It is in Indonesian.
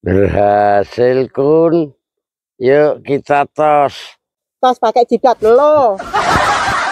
Berhasil, Kun. Yuk kita tos. Tos pakai jidat lo.